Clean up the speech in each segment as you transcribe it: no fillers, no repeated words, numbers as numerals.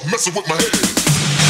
messing with my head.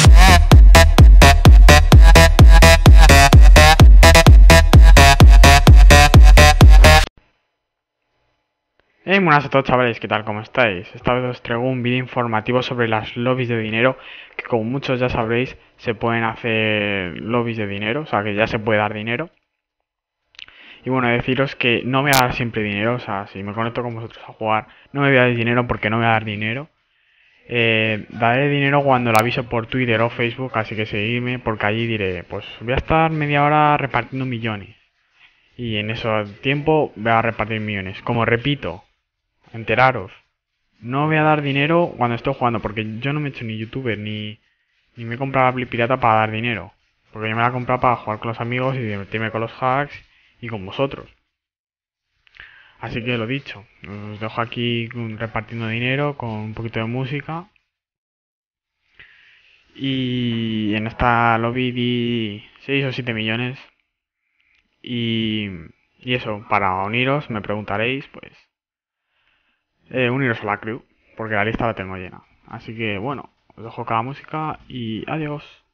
Hey, buenas a todos chavales, ¿qué tal? ¿Cómo estáis? Esta vez os traigo un vídeo informativo sobre las lobbies de dinero, que como muchos ya sabréis, se pueden hacer lobbies de dinero, o sea que ya se puede dar dinero. Y bueno, deciros que no me voy a dar siempre dinero, o sea, si me conecto con vosotros a jugar, no me voy a dar dinero porque no me voy a dar dinero. Daré dinero cuando lo aviso por Twitter o Facebook, así que seguidme porque allí diré, pues voy a estar media hora repartiendo millones. Y en ese tiempo voy a repartir millones. Como repito, enteraros. No voy a dar dinero cuando estoy jugando, porque yo no me he hecho ni youtuber ni me he comprado la Play pirata para dar dinero. Porque yo me la he comprado para jugar con los amigos y divertirme con los hacks y con vosotros. Así que lo dicho, os dejo aquí repartiendo dinero con un poquito de música. Y en esta lobby di 6 o 7 millones. Y, y eso, para uniros, me preguntaréis, pues, uniros a la crew, porque la lista la tengo llena. Así que bueno, os dejo con la música y adiós.